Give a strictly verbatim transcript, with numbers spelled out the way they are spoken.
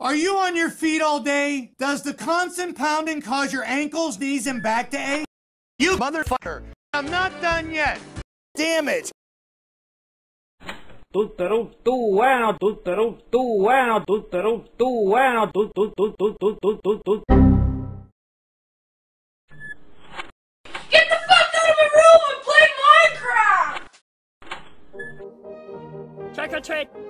Are you on your feet all day? Does the constant pounding cause your ankles, knees, and back to ache? You motherfucker! I'm not done yet. Damn it! Get the fuck out of my room and play Minecraft! Trick or treat!